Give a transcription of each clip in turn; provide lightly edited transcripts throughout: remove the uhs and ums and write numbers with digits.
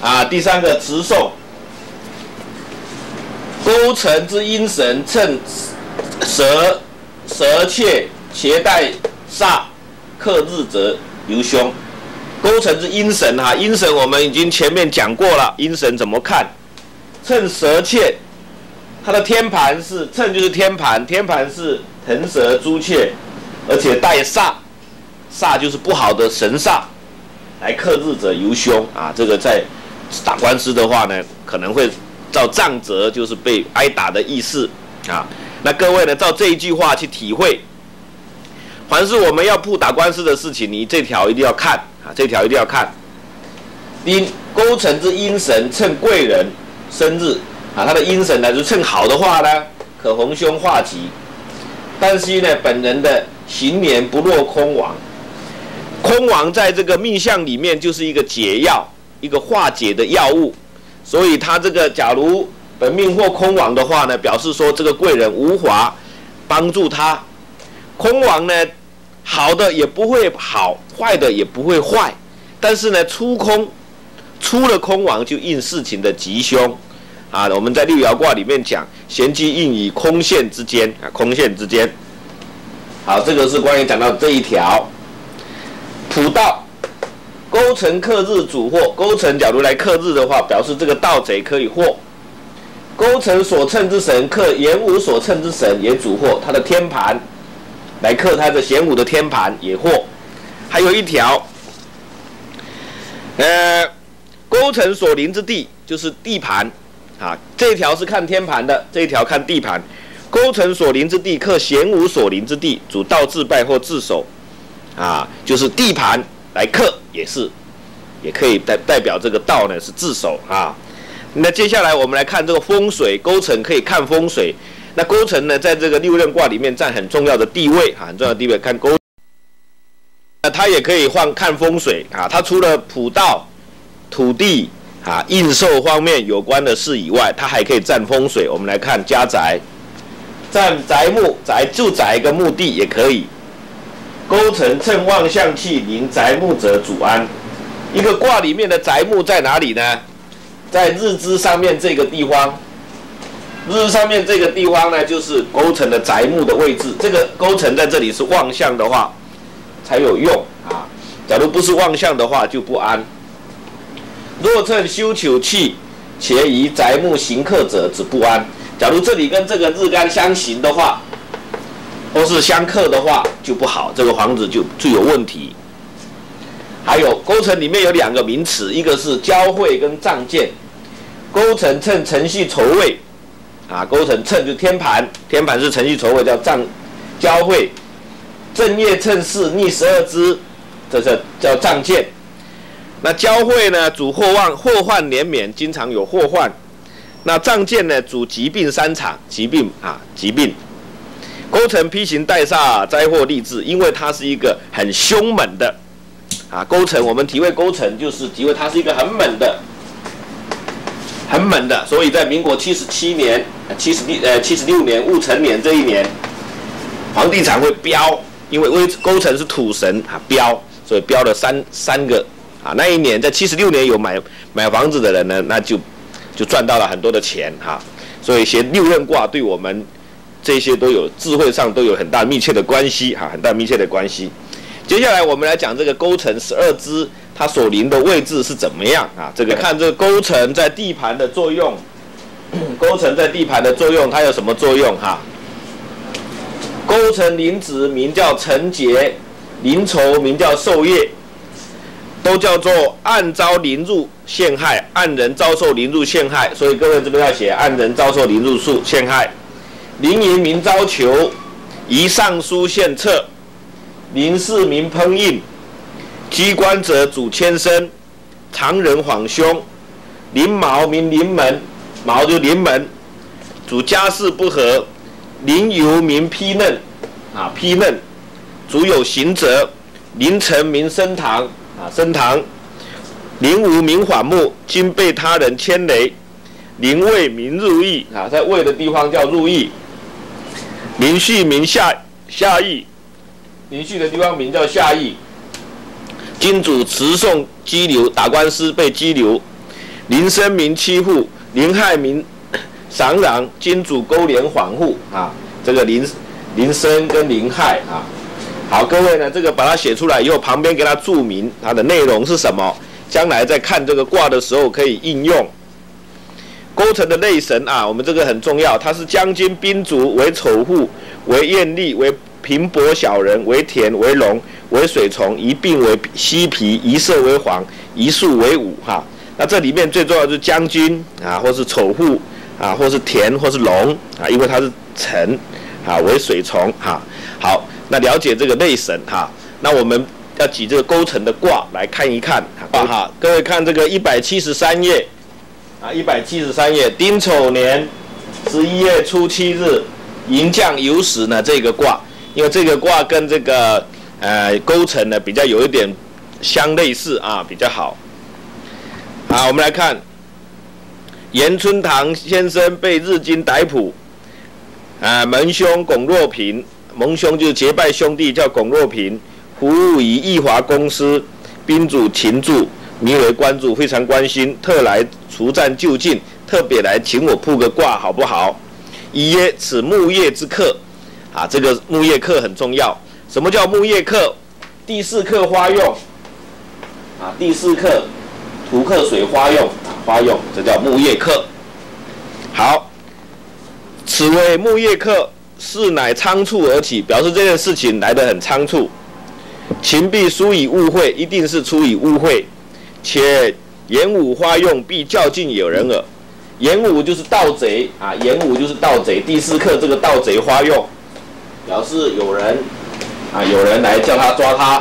第三个持诵，勾陈之阴神，趁蛇窃携带煞，克日则由凶。勾陈之阴神阴神我们已经前面讲过了，阴神怎么看？趁蛇窃，它的天盘是趁就是天盘，天盘是腾蛇朱雀，而且带煞，煞就是不好的神煞，来克日者由凶这个在打官司的话呢，可能会照杖责，就是被挨打的意思那各位呢，照这一句话去体会，凡是我们要打官司的事情，你这条一定要看这条一定要看。勾陈之阴神，趁贵人生日他的阴神呢，就趁好的话呢，可逢凶化吉。但是呢，本人的行年不落空亡，空亡在这个命相里面就是一个解药，一个化解的药物。所以他这个假如本命或空亡的话呢，表示说这个贵人无法帮助他。空亡呢，好的也不会好，坏的也不会坏。但是呢，出了空亡就应事情的吉凶我们在六爻卦里面讲，闲机应以空陷之间空陷之间。好，这个是关于讲到这一条。普盗，勾陈克日主祸。勾陈假如来克日的话，表示这个盗贼可以祸。勾陈所乘之神克寅午所乘之神也主祸，他的天盘来克他的玄武的天盘也祸。还有一条，勾陈所临之地就是地盘这一条是看天盘的，这一条看地盘。勾陈所临之地克玄武所临之地，主盗自败或自守就是地盘来克也可以代表这个盗呢是自守那接下来我们来看这个风水，勾陈可以看风水。那勾陈呢，在这个六壬卦里面占很重要的地位很重要的地位。看勾，那它也可以看风水它除了普盗、土地应寿方面有关的事以外，它还可以占风水。我们来看家宅，占宅木、住宅跟墓地也可以。勾陈趁旺相气临宅木者主安。一个卦里面的宅木在哪里呢？在日支上面这个地方。日上面这个地方呢，就是勾陈的宅木的位置。这个勾陈在这里是旺相的话，才有用假如不是旺相的话，就不安。若趁休囚气，且以宅木行克者，之不安。假如这里跟这个日干相刑的话，或是相克的话，就不好，这个房子就有问题。还有勾陈里面有两个名词，一个是交汇跟藏见。勾陈趁辰戌丑未勾陈趁就天盘，天盘是辰戌丑未，叫交汇。正业趁巳逆12支，这是叫藏见。那交汇呢，主祸旺，祸患连绵，经常有祸患。那藏见呢，主疾病3场，疾病。勾陈披刑带煞，灾祸立志，因为它是一个很凶猛的勾陈，我们体会勾陈就是体会它是一个很猛的，所以在民国76年戊辰年这一年，房地产会飙，因为勾陈是土神飙，所以飙了三个那一年在76年有买房子的人呢，那就赚到了很多的钱所以学六壬卦对我们这些都有智慧上都有很大密切的关系很大密切的关系。接下来我们来讲这个勾陈12支，它所临的位置是怎么样这个看这个勾陈在地盘的作用，勾陈在地盘的作用，它有什么作用勾陈临子名叫辰劫，临仇名叫受业，都叫做暗遭临入陷害，暗人遭受临入陷害，所以各位这边要写暗人遭受临入陷害。临淫名遭囚，宜上书献策。临事名烹印，机关者主牵生，常人晃凶。临卯名临门，卯就临门，主家事不和。临酉名批嫩，批嫩，主有行者。临辰名升堂，升堂。临午名缓木，今被他人牵累。临未名入邑，在未的地方叫入邑。临戌名下邑。临戌的地方名叫下邑。金主持讼羁留，打官司被羁留。 临生民欺户，临害民赏壤，金主勾连恍惚啊。这个临生跟临害啊。好，各位呢，这个把它写出来以后，旁边给它注明它的内容是什么，将来在看这个卦的时候可以应用。勾陈的类神啊，我们这个很重要，它是将军、兵卒为丑户，为艳丽，为平薄小人，为田，为龙，为水虫，一并为犀皮，一色为黄，一数为五哈。那这里面最重要的是将军啊，或是丑户啊，或是田，或是龙啊，因为它是辰啊，为水虫哈。好，那了解这个类神哈，那我们要举这个勾陈的卦来看一看哈。各位看这个173页啊，173页，丁丑年11月初7日，寅将酉时呢这个卦，因为这个卦跟这个勾陈呢比较有一点相类似啊，比较好。好，我们来看严春堂先生被日军逮捕，蒙兄龚若平，蒙兄就是结拜兄弟叫龚若平，服务于义华公司，宾主秦助，名为关注，非常关心，特来除战就近，特别来请我卜个卦好不好？一曰此木叶之克啊，这个木叶克很重要。什么叫木叶克？第四克花用啊，第四克土克水花用啊，花用，这叫木叶克。好，此为木叶克，事乃仓促而起，表示这件事情来得很仓促。秦必疏以误会，一定是出于误会。且演武花用，必较劲有人耳。演武就是盗贼啊，演武就是盗贼。第四课这个盗贼花用，表示有人来叫他抓他。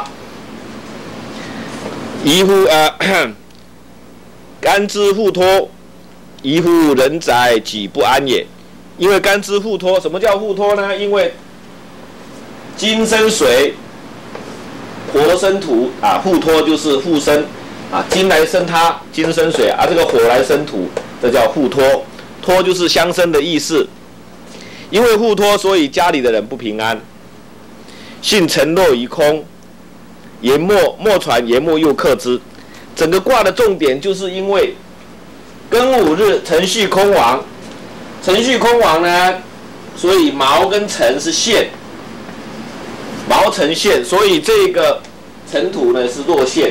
宜乎干支互托，宜乎人宅己不安也。因为干支互托，什么叫互托呢？因为金生水，火生土啊，互托就是互生啊，金来生它，金生水啊，这个火来生土，这叫互托。托就是相生的意思。因为互托，所以家里的人不平安。信沉落于空，言莫传言莫又克之。整个卦的重点就是因为庚午日辰戌空亡，辰戌空亡呢，所以卯跟辰是陷，卯辰陷，所以这个辰土呢是落陷。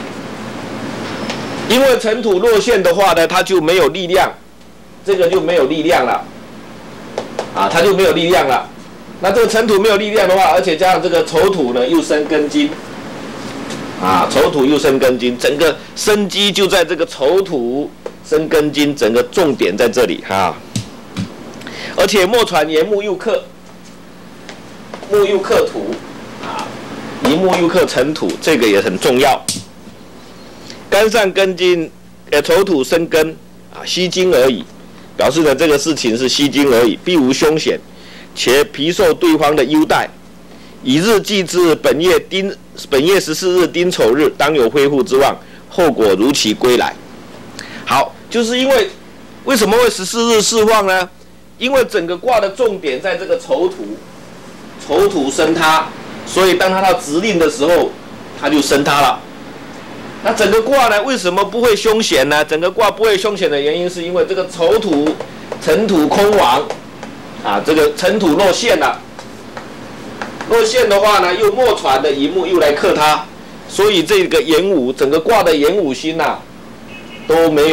因为辰土落陷的话呢，它就没有力量，这个就没有力量了，啊，它就没有力量了。那这个辰土没有力量的话，而且加上这个丑土呢又生根金，啊，丑土又生根金，整个生机就在这个丑土生根金，整个重点在这里哈。而且莫传言木又克，木又克土，啊，一木又克辰土，这个也很重要。干上根金，丑土生根啊，吸金而已，表示呢这个事情是吸金而已，必无凶险，且皮受对方的优待。以日计之，本月14日丁丑日，当有恢复之望，后果如期归来。好，就是因为为什么会14日释放呢？因为整个卦的重点在这个丑土，丑土生他，所以当他到直令的时候，他就生他了。那整个卦呢，为什么不会凶险呢？整个卦不会凶险的原因，是因为这个丑土、辰土空亡，啊，这个辰土落陷了。落陷的话呢，又莫传的一木又来克它，所以这个寅午整个卦的寅午星啊，都没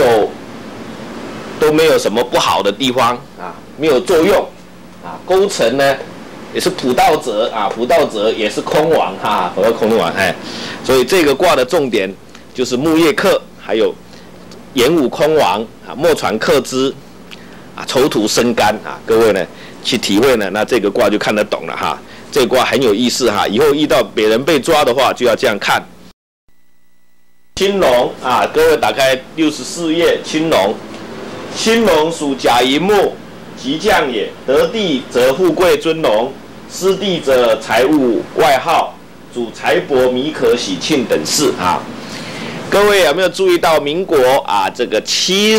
有什么不好的地方啊，没有作用啊。勾陈呢也是卜道者啊，卜道者也是空亡哈，和空亡哎，所以这个卦的重点就是木叶克，还有寅午空亡啊，莫传克之啊，丑土生干啊，各位呢去体会呢，那这个卦就看得懂了哈。这卦很有意思哈，以后遇到别人被抓的话，就要这样看。青龙啊，各位打开64页，青龙，青龙属甲寅木，吉将也。得地则富贵尊荣，失地则财物外耗，主财帛弥可喜庆等事啊。各位有没有注意到民国啊这个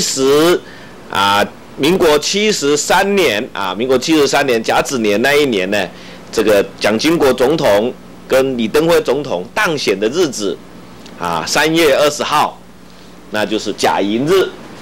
民国73年啊，民国73年甲子年那一年呢？这个蒋经国总统跟李登辉总统当选的日子啊，3月20号，那就是甲寅日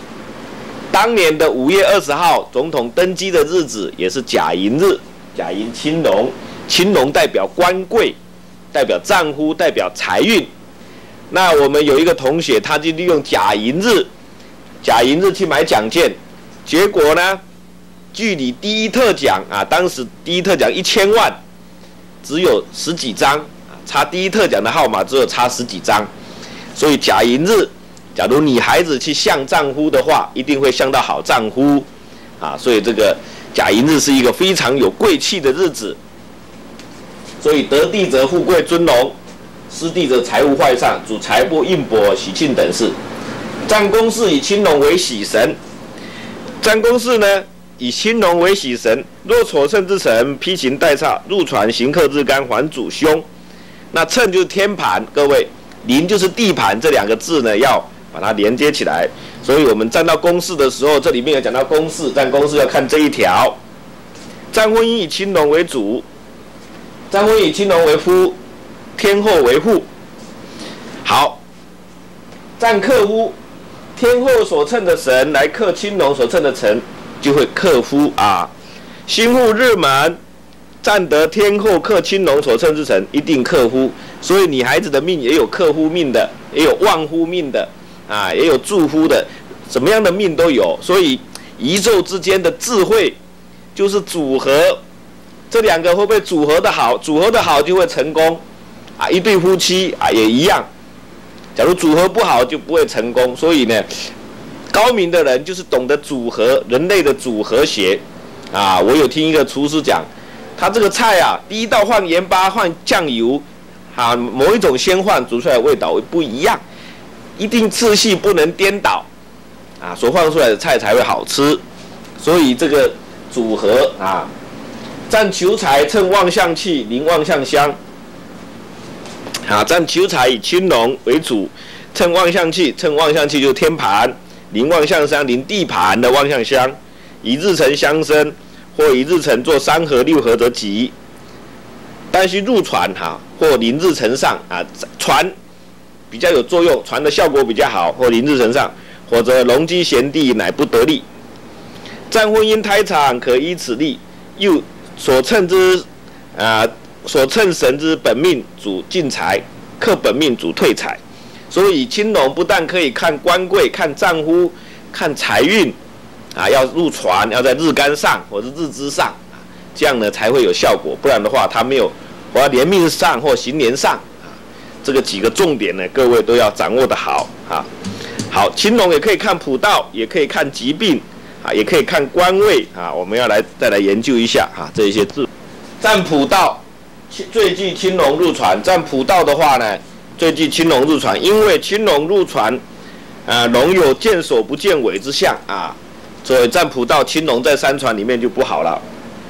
当年的5月20号总统登基的日子也是甲寅日，甲寅青龙，青龙代表官贵，代表丈夫，代表财运。那我们有一个同学，他就利用甲寅日去买奖券，结果呢，距离第一特奖啊，当时第一特奖1000万，只有10几张，差第一特奖的号码只有差10几张，所以甲寅日，假如女孩子去相丈夫的话，一定会相到好丈夫，啊，所以这个甲寅日是一个非常有贵气的日子，所以得地则富贵尊荣，失地则财物坏上，主财帛印帛喜庆等事。占宫室以青龙为喜神，占宫室呢以青龙为喜神，若所乘之神披擎戴刹，入船行客日干，还主凶。那乘就是天盘，各位，临就是地盘，这2个字呢要把它连接起来。所以我们站到宫室的时候，这里面有讲到宫室，站宫室要看这一条。占婚姻以青龙为主，占婚以青龙为夫，天后为户。好，占克夫，天后所乘的神来克青龙所乘的神，就会克夫啊。辛户日门，占得天后克青龙所乘之神，一定克夫。所以女孩子的命也有克夫命的，也有旺夫命的啊，也有助夫的，什么样的命都有。所以宇宙之间的智慧就是组合，这2个会不会组合的好？组合的好就会成功啊。一对夫妻啊也一样，假如组合不好就不会成功。所以呢，高明的人就是懂得组合，人类的组合学啊。我有听一个厨师讲，他这个菜啊，第一道换盐巴换酱油啊，某一种先换，煮出来的味道会不一样，一定次序不能颠倒啊，所放出来的菜才会好吃。所以这个组合啊，占求财乘旺相气，临旺相相。啊，占求财以青龙为主，乘旺相气，乘旺相气就是天盘，临旺相相，临地盘的旺相相，以日辰相生，或以日辰做3合6合则吉。但需入船哈，或临日辰上啊，船比较有作用，船的效果比较好，或临日辰上，或者龙居贤地乃不得力。占婚姻胎场可依此立，又所乘之所乘神之本命主进财，克本命主退财。所以青龙不但可以看官贵、看丈夫、看财运啊，要入船，要在日干上或者日支上，这样呢才会有效果。不然的话，它没有，或要年命上或行年上啊，这个几个重点呢，各位都要掌握的好啊。好，青龙也可以看卜道，也可以看疾病啊，也可以看官位啊。我们要再来研究一下啊，这一些字。占卜道。最忌青龙入船，占卜道的话呢，最忌青龙入船，因为青龙入船，龙有见首不见尾之象啊，所以占卜道青龙在山船里面就不好了。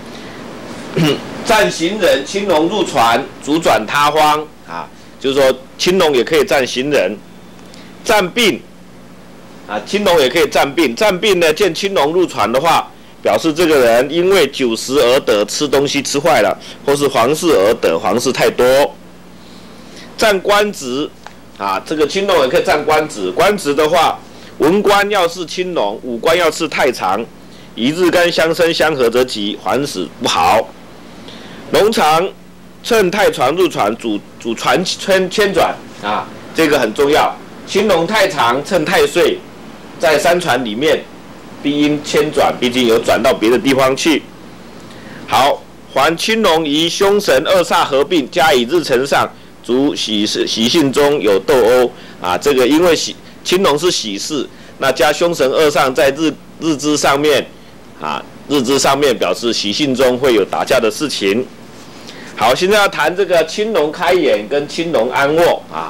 占行人，青龙入船，主转他方啊，就是说青龙也可以占行人。占病啊，青龙也可以占病，占病呢，见青龙入船的话，表示这个人因为酒食而得，吃东西吃坏了，或是皇室而得，皇室太多。占官职啊，这个青龙也可以占官职。官职的话，文官要是青龙，武官要是太长，以日干相生相合则吉，还使不好。龙常乘太船入船，主船迁转啊，这个很重要。青龙太长，乘太岁，在山船里面。必因迁转，毕竟有转到别的地方去。好，还青龙与凶神2煞合并，加以日辰上，主喜性中有斗殴啊。这个因为青龙是喜事，那加凶神2煞在日支上面啊，日支上面表示喜性中会有打架的事情。好，现在要谈这个青龙开眼跟青龙安卧啊。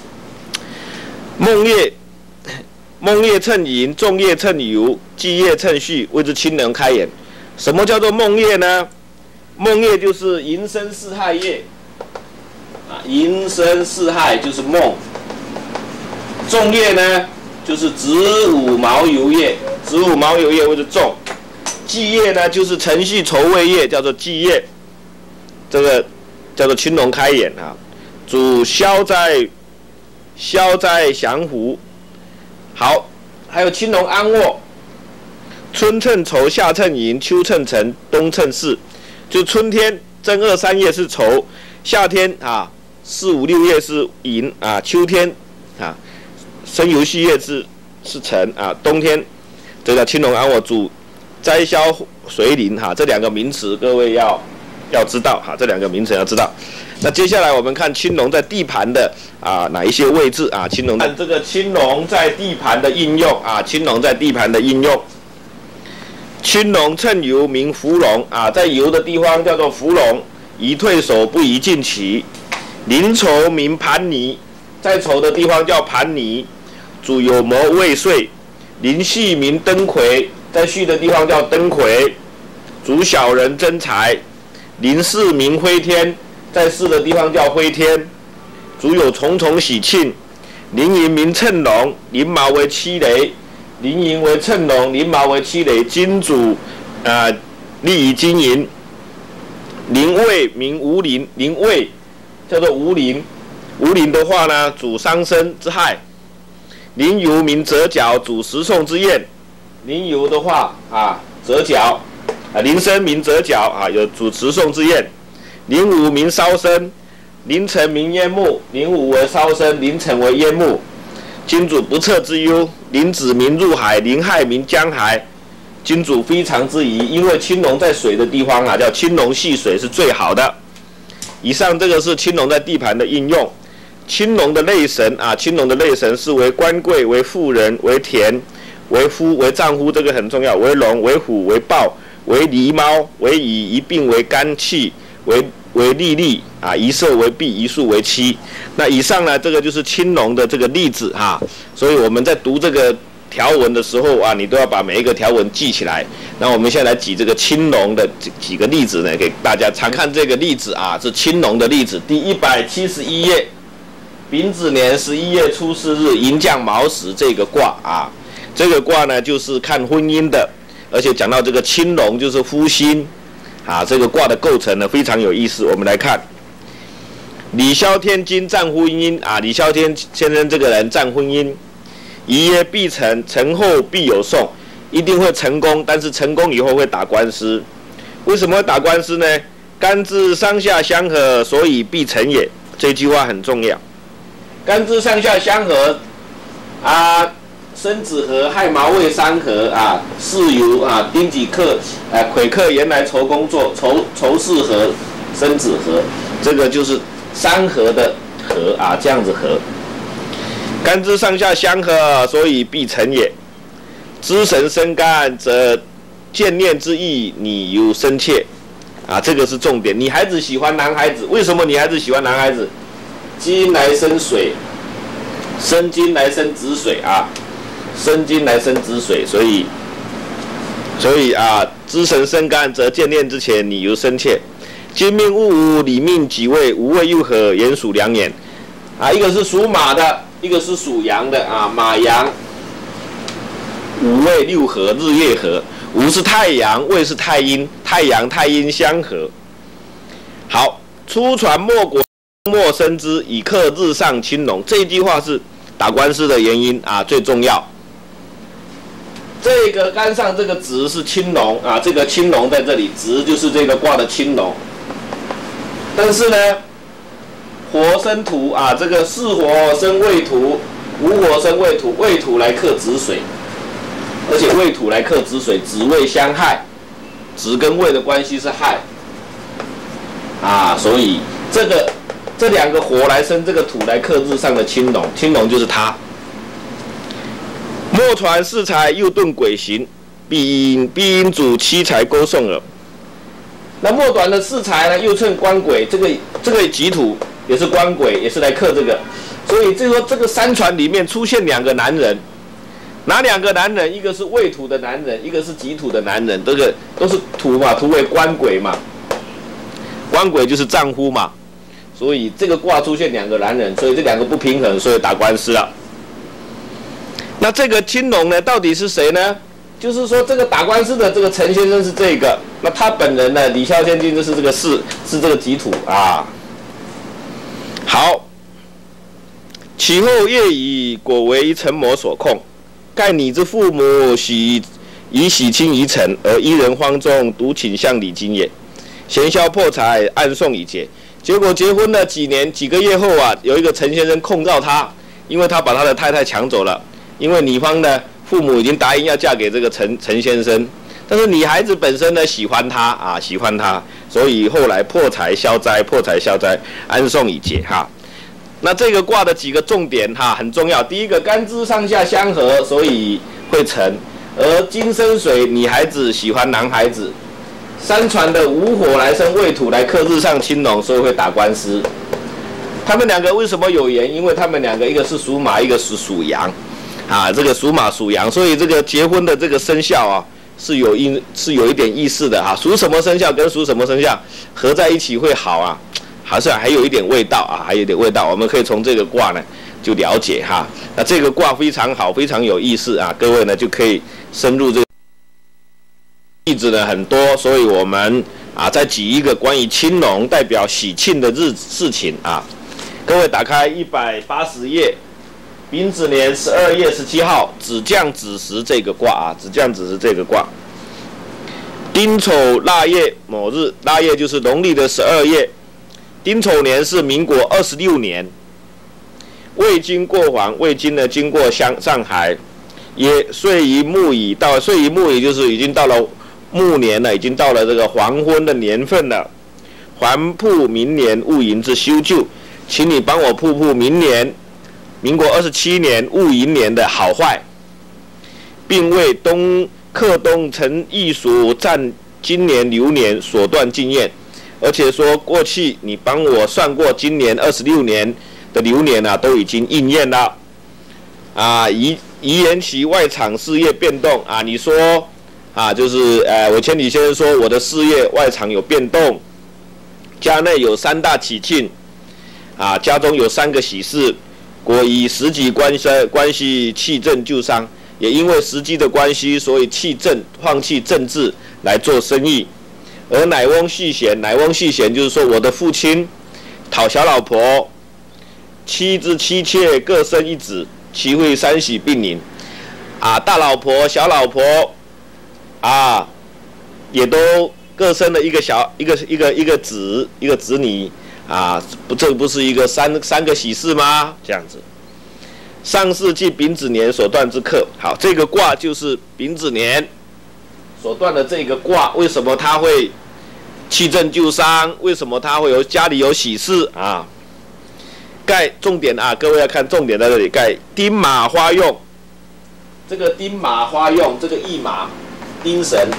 梦夜趁寅，仲夜趁酉，忌夜趁戌，谓之青龙开眼。什么叫做梦夜呢？梦夜就是寅申巳亥夜啊，寅申巳亥就是梦。仲夜呢，就是子午卯酉夜，子午卯酉夜谓之仲。忌夜呢，就是辰戌丑未夜，叫做忌夜。这个叫做青龙开眼啊，主消灾降福。好，还有青龙安卧， 春称丑，夏称寅，秋称辰，冬称巳。就春天正2、3月是丑，夏天啊4、5、6月是寅啊，秋天啊申酉戌月是辰啊，冬天这叫青龙安我主灾消水临哈，这2个名词各位要知道哈，这2个名词要知道。那接下来我们看青龙在地盘的哪一些位置啊？青龙看这个青龙在地盘的应用啊，青龙在地盘的应用。青龙称酉名伏龙啊，在酉的地方叫做伏龙，宜退守不宜进取。临丑名盘尼，在丑的地方叫盘尼，主有谋未遂。临戌名登魁，在戌的地方叫登魁，主小人争财。临巳名辉天，在巳的地方叫辉天，主有重重喜庆。临寅名称龙，寅卯为七雷，临寅为称龙，临卯为七雷，金主利于金银。临未名无临，临未叫做无临，无临的话呢，主伤身之害。临酉名折角，主食送之宴。临酉的话折角临申名折角有主持送之宴。临午名烧身，临辰名烟幕，临午为烧身，临辰为烟幕。金主不测之忧，临子名入海，临亥名江海。金主非常之宜，因为青龙在水的地方叫青龙戏水是最好的。以上这个是青龙在地盘的应用。青龙的类神青龙的类神是为官贵、为妇人、为田、为夫、为丈夫，这个很重要。为龙、为虎、为豹、为狸猫、为乙，一并为肝气，为利利一色为弊，一数为妻。那以上呢，这个就是青龙的这个例子所以我们在读这个条文的时候你都要把每一个条文记起来。那我们现在来举这个青龙的几个例子呢，给大家常看这个例子是青龙的例子。第171页，丙子年11月初4日，寅将卯时这个卦这个卦呢就是看婚姻的，而且讲到这个青龙就是夫星这个卦的构成呢非常有意思。我们来看，李萧天金占婚姻李萧天先生这个人占婚姻，宜曰必成，成后必有讼，一定会成功，但是成功以后会打官司。为什么会打官司呢？干支上下相合，所以必成也。这句话很重要。干支上下相合申子合，亥卯未三合巳酉丁己克癸克原来酬工作，酬巳合，申子合，这个就是三合的合这样子合。干支上下相合，所以必成也。知神生干，则见念之意，你由深切这个是重点。女孩子喜欢男孩子，为什么女孩子喜欢男孩子？金来生水，生金来生子水生金来生子水，所以知神生干，则见念之前，你由深切。金命戊午，里命己未，午未又合，言属良言一个是属马的，一个是属羊的马羊，午未六合，日月合。午是太阳，未是太阴，太阳太阴相合。好，出传莫果莫生之，以克日上青龙。这一句话是打官司的原因最重要。这个杆上这个子是青龙这个青龙在这里，子就是这个卦的青龙。但是呢，火生土这个巳火生未土，午火生未土，未土来克子水，而且未土来克子水，子未相害，子跟未的关系是害所以这2个火来生这个土来克日上的青龙，青龙就是它。莫传四财，又遁鬼行，必因主七财勾送耳。那末短的四财呢，又称官鬼，这个己土也是官鬼，也是来克这个。所以就说这个三传里面出现2个男人，哪2个男人？一个是未土的男人，一个是己土的男人，这个都是土嘛，土为官鬼嘛，官鬼就是丈夫嘛。所以这个卦出现2个男人，所以这2个不平衡，所以打官司了。那这个青龙呢，到底是谁呢？就是说，这个打官司的这个陈先生是这个，那他本人呢，李孝天君就是这个是这个己土好，其后业已果为一成魔所控，盖你之父母许以喜庆宜城，而一人荒中，独倾向礼金也。闲销破财，暗送以结。结果结婚了几个月后啊，有一个陈先生控告他，因为他把他的太太抢走了。因为女方的父母已经答应要嫁给这个陈先生，但是女孩子本身呢喜欢他啊，喜欢他，所以后来破财消灾，安送以结哈。那这个卦的几个重点哈很重要。第一个，干支上下相合，所以会成。而金生水，女孩子喜欢男孩子。三传的午火来生未土来克日上青龙，所以会打官司。他们两个为什么有缘？因为他们两个一个是属马，一个是属羊，啊，这个属马属羊，所以这个结婚的这个生肖啊是有一点意思的啊。属什么生肖跟属什么生肖合在一起会好啊，好像还有一点味道啊，还有一点味道。我们可以从这个卦呢就了解哈。那这个卦非常好，非常有意思啊，各位呢就可以深入这个。例子呢很多，所以我们啊再举一个关于青龙代表喜庆的事情啊。各位打开180页，丙子年12月17号，子将子时这个卦啊，子将子时这个卦。丁丑腊月某日，腊月就是农历的12月，丁丑年是民国26年，未经过黄，未经呢经过上海，也岁于戊乙，到岁于戊乙就是已经到了。暮年了，已经到了这个黄昏的年份了。还铺明年戊寅之修旧，请你帮我铺明年，民国27年戊寅年的好坏，并为克东陈艺术占今年流年所断经验，而且说过去你帮我算过今年26年的流年啊，都已经应验了。啊，遗言其外场事业变动啊，你说。啊，就是我千里先生说我的事业外场有变动，家内有3大喜庆，啊，家中有3个喜事，果以时机关系弃政救商，也因为时机的关系，所以弃政放弃政治来做生意。而乃翁续弦，乃翁续弦就是说我的父亲讨小老婆，妻之妻妾各生一子，其会3喜并临，啊，大老婆小老婆。啊，也都各生了一个子女啊，这不是一个三个喜事吗？这样子。上世纪丙子年所断之克，好，这个卦就是丙子年所断的这个卦。为什么它会弃政救商？为什么它会有家里有喜事啊？盖重点啊，各位要看重点在这里。盖丁马花用，这个丁马花用，这个驿马。丁神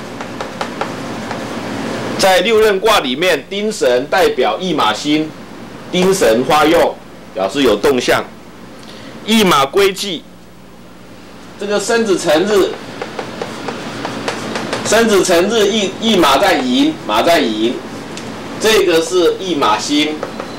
在6壬卦里面，丁神代表驿马星，丁神花用表示有动向。驿马归忌，这个申子辰日，驿马在寅，马在寅，这个是驿马星。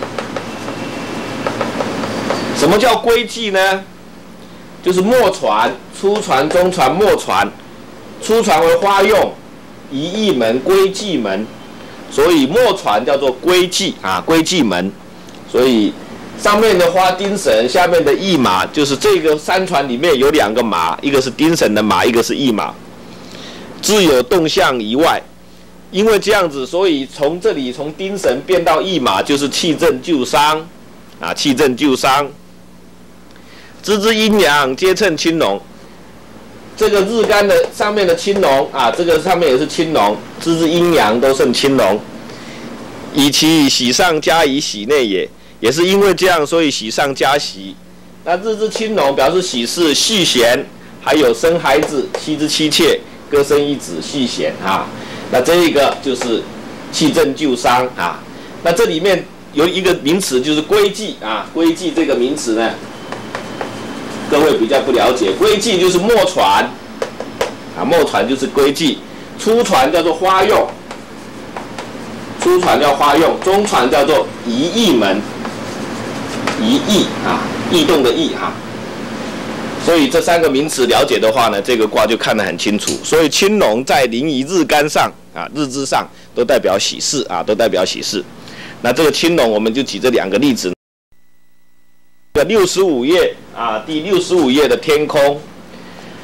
什么叫归忌呢？就是末传、初传、中传、末传。初传为花用，移驿门归忌门，所以末传叫做归忌啊，归忌门。所以上面的花丁神，下面的驿马，就是这个3传里面有2个马，一个是丁神的马，一个是驿马，自有动向以外。因为这样子，所以从这里从丁神变到驿马，就是弃政救商啊，弃政救商。支之阴阳皆称青龙。这个日干的上面的青龙啊，这个上面也是青龙，支之阴阳都胜青龙，以其喜上加以喜内也，也是因为这样，所以喜上加喜。那日之青龙表示喜事续弦，还有生孩子，妻之妻妾各生一子续弦啊。那这一个就是弃政救商啊。那这里面有一个名词就是归忌啊，归忌这个名词呢。各位比较不了解，归忌就是末传，啊，末传就是归忌，初传叫做花用，初传叫花用，中传叫做移驿门，移驿啊，驿动的驿哈。所以这3个名词了解的话呢，这个卦就看得很清楚。所以青龙在临于日干上啊，日支上都代表喜事啊，都代表喜事。那这个青龙，我们就举这2个例子。65页啊，第65页的天空，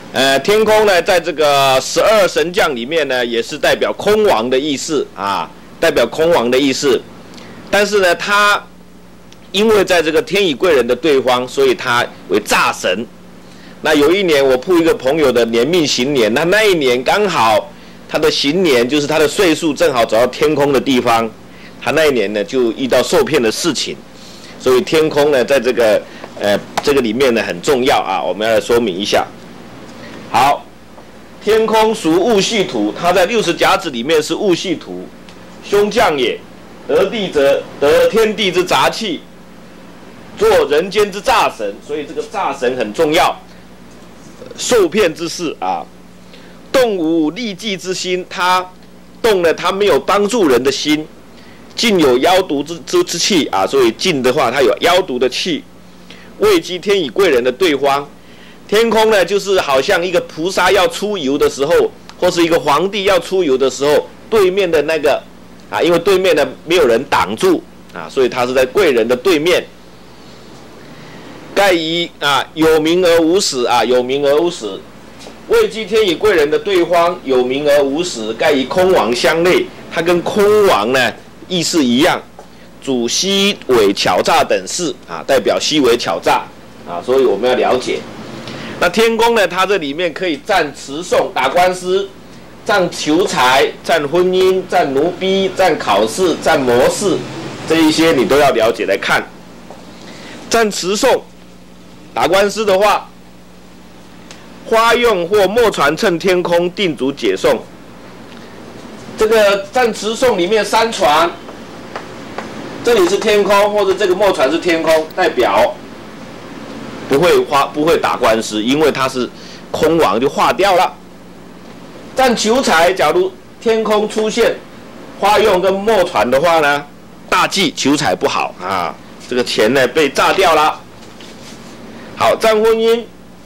天空呢，在这个12神将里面呢，也是代表空王的意思啊，代表空王的意思。但是呢，他因为在这个天乙贵人的对方，所以他为诈神。那有一年我铺一个朋友的年命行年，那一年刚好他的行年就是他的岁数正好走到天空的地方，他那一年呢就遇到受骗的事情，所以天空呢在这个里面呢很重要啊，我们要来说明一下。好，天空属戊戌土，它在60甲子里面是戊戌土，凶将也。得地者得天地之杂气，做人间之诈神，所以这个诈神很重要。受骗之事啊，动无利济之心，他动了，他没有帮助人的心，尽有妖毒之气啊，所以尽的话，它有妖毒的气，位居天乙贵人的对方。天空呢，就是好像一个菩萨要出游的时候，或是一个皇帝要出游的时候，对面的那个啊，因为对面呢没有人挡住啊，所以他是在贵人的对面。盖以啊有名而无实啊，有名而无实，位居天乙贵人的对方，有名而无实，盖以空王相类，它跟空王呢意思一样，主西伪巧诈等事啊，代表西伪巧诈啊，所以我们要了解。那天宫呢，它这里面可以占持讼、打官司、占求财、占婚姻、占奴婢、占考试、占模式，这一些你都要了解来看。占持讼、打官司的话，花用或墨传乘天空定主解讼。这个占持讼里面三传，这里是天空，或者这个墨传是天空，代表不会打官司，因为它是空王就化掉了。占求财，假如天空出现花用跟墨传的话呢，大忌求财不好啊，这个钱呢被炸掉了。好，占婚姻，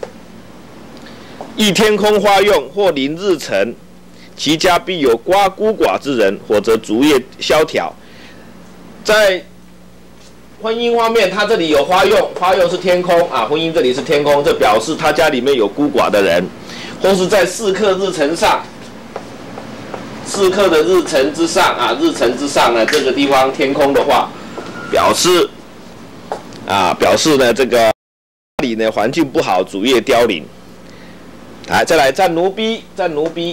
一天空花用或临日辰，其家必有孤寡之人，或者逐业萧条。在婚姻方面，他这里有花用，花用是天空啊，婚姻这里是天空，这表示他家里面有孤寡的人，或是在4刻日辰上，4刻的日辰之上啊，日辰之上呢，这个地方天空的话，表示呢这个家里呢环境不好，主业凋零。来，再来占奴婢，占奴婢。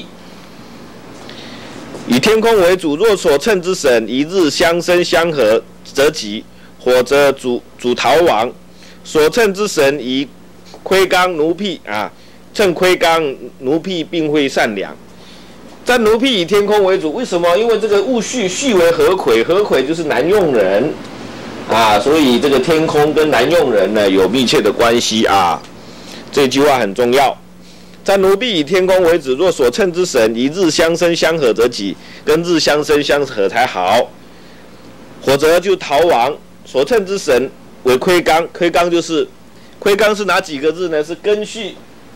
以天空为主，若所乘之神一日相生相合，则吉；或者主逃亡。所乘之神以亏刚奴婢啊，乘亏刚奴婢并会善良。占奴婢以天空为主，为什么？因为这个戊戌，戌为合魁，合魁就是男用人啊，所以这个天空跟男用人呢有密切的关系啊。这句话很重要。占奴婢以天空为主，若所乘之神一日相生相合，则吉，跟日相生相合才好。或者就逃亡。所乘之神为亏刚，亏刚就是亏刚是哪几个日呢？是庚戌、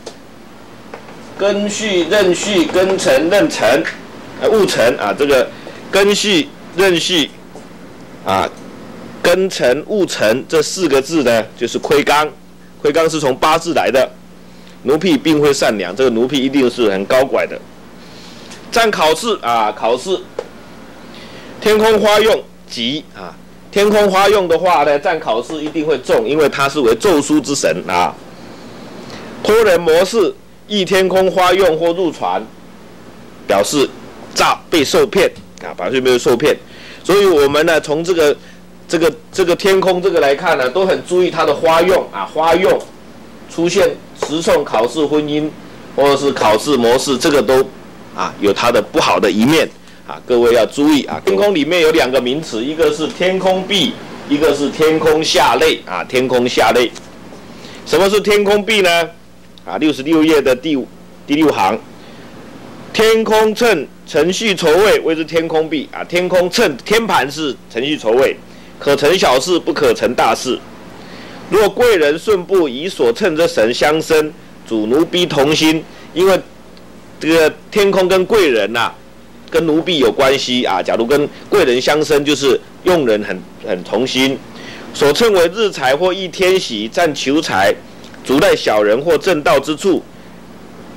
壬戌、庚辰、壬辰、戊辰啊，这个庚戌、壬戌啊、庚辰、戊辰这4个字呢，就是亏刚。亏刚是从8字来的。奴婢并会善良，这个奴婢一定是很高拐的。占考试啊，考试，天空花用吉啊，天空花用的话呢，占考试一定会中，因为它是为咒书之神啊。托人模式，一天空花用或入船，表示被受骗啊，表示被受骗。所以我们呢，从这个天空这个来看呢，都很注意它的花用啊，花用出现持讼、考试、婚姻，或者是考试模式，这个都啊有它的不好的一面啊，各位要注意啊。天空里面有2个名词，一个是天空壁，一个是天空下类啊，天空下类。什么是天空壁呢？啊，66页的第6行，天空乘程序筹位谓之天空壁啊，天空乘天盘是程序筹位，可成小事，不可成大事。若贵人顺部以所乘之神相生，主奴婢同心，因为这个天空跟贵人呐、跟奴婢有关系啊。假如跟贵人相生，就是用人很同心。所乘为日财或一天喜，占求财，足在小人或正道之处，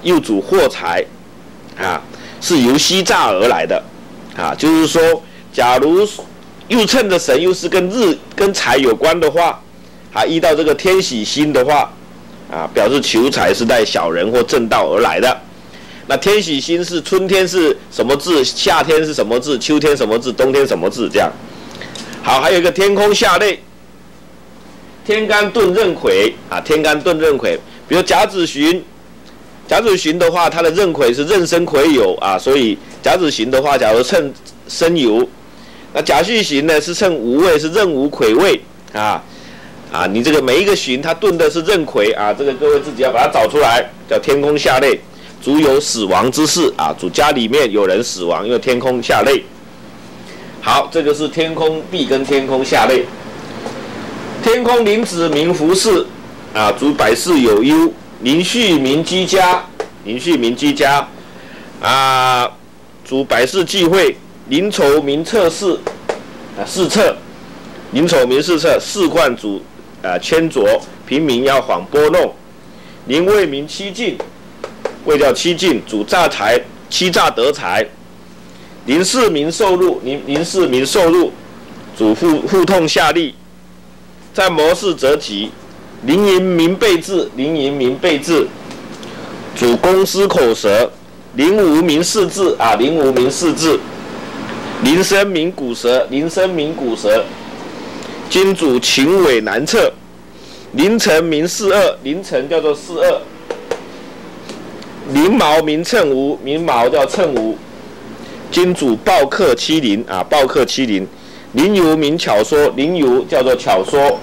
又主货财，啊，是由西诈而来的，啊，就是说，假如又称的神又是跟日跟财有关的话，啊，依到这个天喜星的话，啊，表示求财是带小人或正道而来的。那天喜星是春天是什么字，夏天是什么字，秋天什么字，冬天什么字，这样。好，还有一个天空下类，天干遁壬癸啊，天干遁壬癸，比如甲子旬，甲子旬的话，它的壬癸是壬申癸酉啊，所以甲子旬的话，假如趁申酉，那甲戌旬呢是趁午未，是壬午癸未啊，你这个每一个旬它遁的是壬癸啊，这个各位自己要把它找出来，叫天空下类，主有死亡之事啊，主家里面有人死亡，因为天空下类。好，这个是天空地跟天空下类。天空临子明服饰啊，主百事有忧，临续明居家，临续明居家啊，主百事忌讳，临丑明测试啊，试测，临丑明试测，仕宦主迁浊，平民要缓拨弄，临未明欺尽，谓叫欺尽，主诈财，欺诈得财。临事明受禄，临事明受禄，主腹痛下痢，在谋事则吉。临淫明备至，临淫明备至，主公私口舌。临无明四字啊，临无明四字。临生明骨舌，临生明骨舌。今主情尾难测。临辰明四恶，临辰叫做四恶。临卯明称无，明卯叫称无。今主暴克欺凌啊，暴克欺凌。临游明巧说，临游叫做巧说。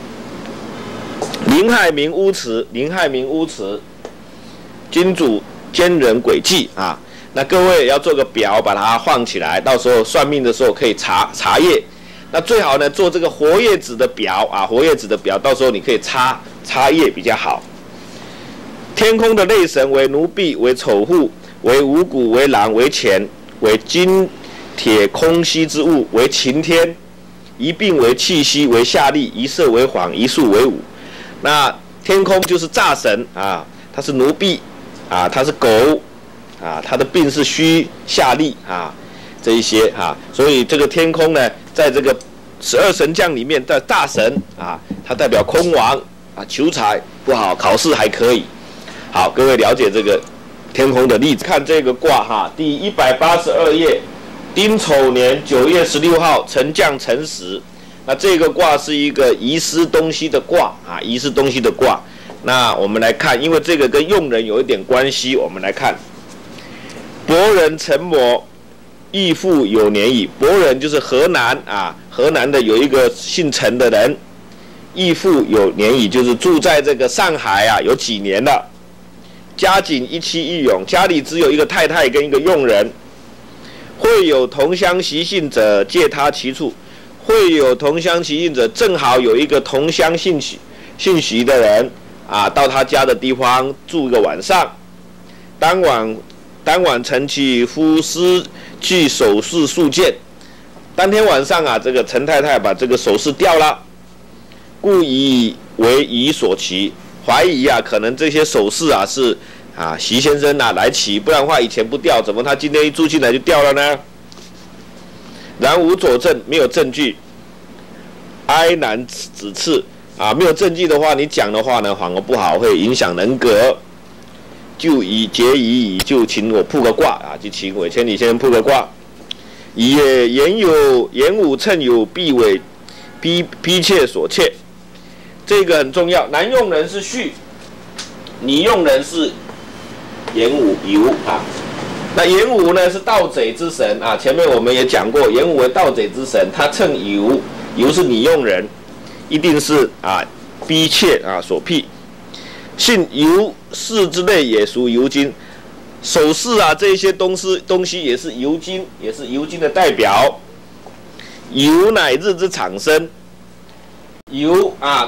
临害明污词，临害明污词。今主奸人诡计啊，那各位要做个表，把它放起来，到时候算命的时候可以查页。那最好呢，做这个活页纸的表啊，活页纸的表，到时候你可以插页比较好。天空的类神为奴婢，为丑户，为五谷，为狼，为钱。为金铁空隙之物，为擎天，一并为气息，为下利，一色为谎，一术为武。那天空就是诈神啊，它是奴婢啊，它是狗啊，它的病是虚下利啊，这一些啊，所以这个天空呢，在这个12神将里面的大神啊，它代表空亡啊，求财不好，考试还可以。好，各位了解这个天空的例子，看这个卦哈，第182页，丁丑年9月16号，辰将辰时。那这个卦是一个遗失东西的卦啊，遗失东西的卦。那我们来看，因为这个跟用人有一点关系，我们来看，伯人陈模，义父有年矣。伯人就是河南啊，河南的有一个姓陈的人，义父有年矣，就是住在这个上海啊，有几年了。家仅一妻一佣，家里只有一个太太跟一个佣人。会有同乡习姓者，借他其处。会有同乡习姓者，正好有一个同乡姓习的人啊，到他家的地方住一个晚上。当晚晨起，夫失去首饰数件。当天晚上啊，这个陈太太把这个首饰掉了，故以为夷所骑。怀疑啊，可能这些首饰啊是习先生来骑，不然的话以前不掉，怎么他今天一住进来就掉了呢？然无佐证，没有证据，哀难指斥啊，没有证据的话，你讲的话呢反而不好，会影响人格。就以结疑，就请我卜个卦啊，就请韦千里先生卜个卦。以也言武趁有必为逼切所切。这个很重要，男用人是戌，女用人是寅午酉啊。那寅午呢是盗贼之神啊，前面我们也讲过，寅午为盗贼之神，他趁酉是女用人，一定是逼切所辟。信酉饰之类也属酉金，首饰这些东西也是酉金，也是酉金的代表。酉乃日之长生，酉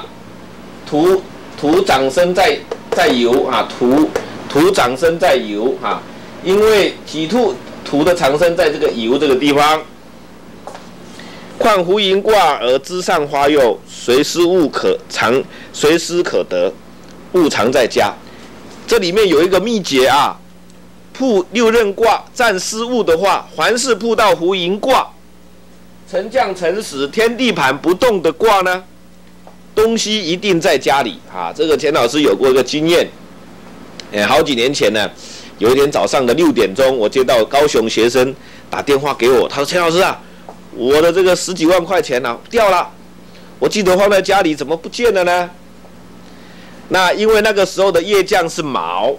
土长生在酉啊，土长生在酉啊，因为己土的长生在这个酉这个地方。况胡寅卦而枝上花幼，随时可得，物常在家。 这里面有一个秘诀啊，铺六壬卦占失误的话，凡是铺到胡盈卦，沉降沉实，天地盘不动的卦呢，东西一定在家里啊。这个钱老师有过一个经验，好几年前呢，有一天早上的6点钟，我接到高雄学生打电话给我，他说：“钱老师啊，我的这个10几万块钱啊掉了，我记得放在家里，怎么不见了呢？”那因为那个时候的夜将是卯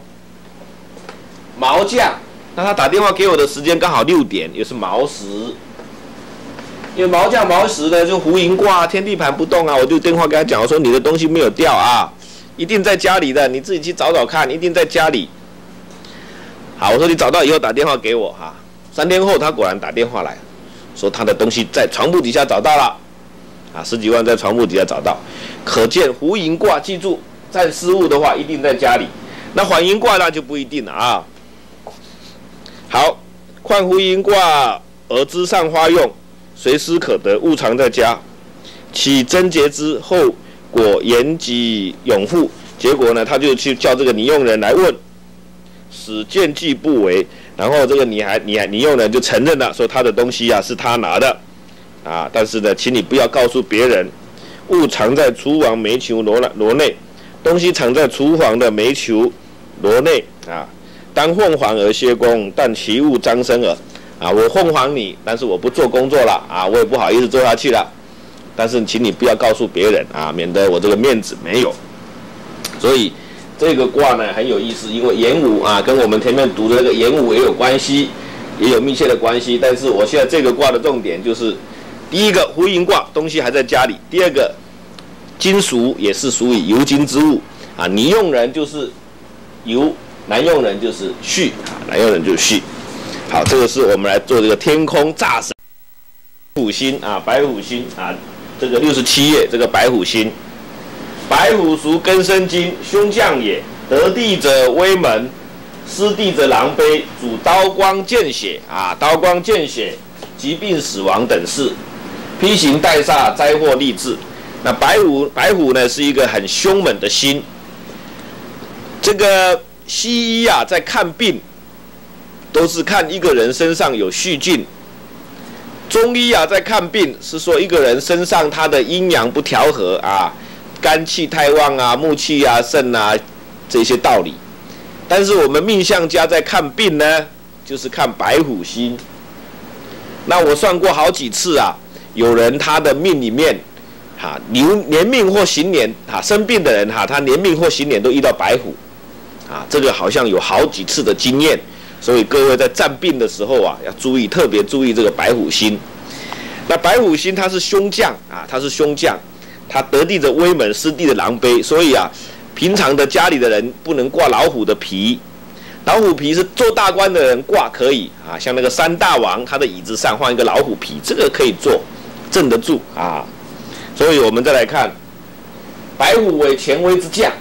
将，那他打电话给我的时间刚好6点，也是卯时。因为卯将卯时呢，就胡盈卦，天地盘不动啊，我就电话跟他讲，我说你的东西没有掉啊，一定在家里的，你自己去找找看，一定在家里。好，我说你找到以后打电话给我哈。3天后他果然打电话来，说他的东西在床铺底下找到了，啊，10几万在床铺底下找到，可见胡盈卦，记住。占失误的话，一定在家里。那反盈卦那就不一定了啊。好，看胡盈卦而知上花用，随时可得，勿藏在家。起贞节之后，果言及永复。结果呢，他就去叫这个拟用人来问，使见计不为。然后这个拟用人就承认了，说他的东西啊是他拿的啊，但是呢，请你不要告诉别人，勿藏在厨房煤球罗内。东西藏在厨房的煤球罗内啊，当奉还而歇工，但其物张生耳啊！我奉还你，但是我不做工作了啊，我也不好意思做下去了。但是请你不要告诉别人啊，免得我这个面子没有。所以这个卦呢很有意思，因为寅午啊，跟我们前面读的这个寅午也有关系，也有密切的关系。但是我现在这个卦的重点就是，第一个胡盈卦，东西还在家里；第二个。金属也是属于由金之物啊，拟用人就是由，男用人就是戌啊，男用人就是戌。好，这个是我们来做这个天空炸神虎星啊，白虎星啊，这个67页这个白虎星，白虎属庚申金，凶将也，得地者威猛，失地者狼狈，主刀光见血啊，刀光见血，疾病死亡等事，披刑带煞，灾祸立志。那白虎呢是一个很凶猛的星。这个西医啊在看病，都是看一个人身上有细菌。中医啊在看病是说一个人身上他的阴阳不调和啊，肝气太旺啊，木气啊，肾啊这些道理。但是我们命相家在看病呢，就是看白虎星。那我算过好几次啊，有人他的命里面。年命或行年生病的人他年命或行年都遇到白虎这个好像有好几次的经验，所以各位在占病的时候啊，要注意，特别注意这个白虎星。那白虎星它是凶将啊，它是凶将，它得地者威猛，失地的狼狈，所以啊，平常的家里的人不能挂老虎的皮，老虎皮是做大官的人挂可以啊，像那个3大王，他的椅子上放一个老虎皮，这个可以做，镇得住啊。所以我们再来看，白虎为前威之将。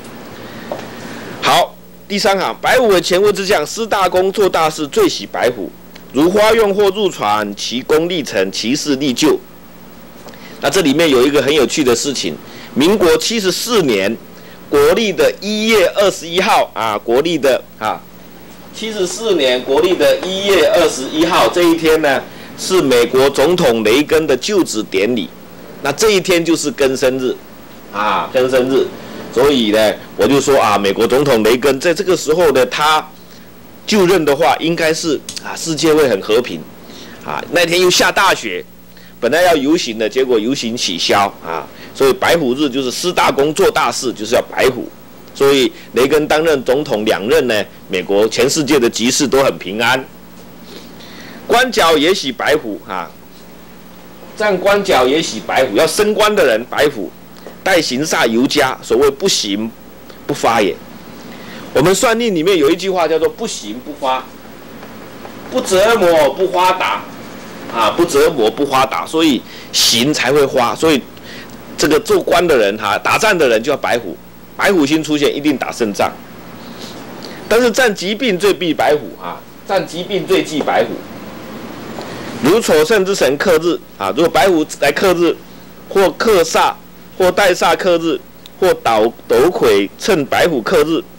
好，第3行，白虎为前威之将，施大功，做大事，最喜白虎。如花用或入船，其功立成，其事立就。那这里面有一个很有趣的事情，民国74年，国历的1月21号啊，国历的74年国历的1月21号这一天呢，是美国总统雷根的就职典礼。那这一天就是庚申日，庚申日，所以呢，我就说啊，美国总统雷根在这个时候呢，他就任的话，应该是世界会很和平，那天又下大雪，本来要游行的，结果游行取消所以白虎日就是施大功做大事，就是要白虎，所以雷根担任总统2任呢，美国全世界的局势都很平安。官角也喜白虎占官角也喜白虎，要升官的人白虎，带行煞尤佳，所谓不行不发也。我们算命里面有一句话叫做不行不发，不折磨不发达不折磨不发达，所以行才会发。所以这个做官的人打仗的人就要白虎，白虎星出现一定打胜仗。但是占疾病最避白虎占疾病最忌白虎。如丑胜之神克日如果白虎来克日，或克煞，或带煞克日，或斗魁趁白虎克日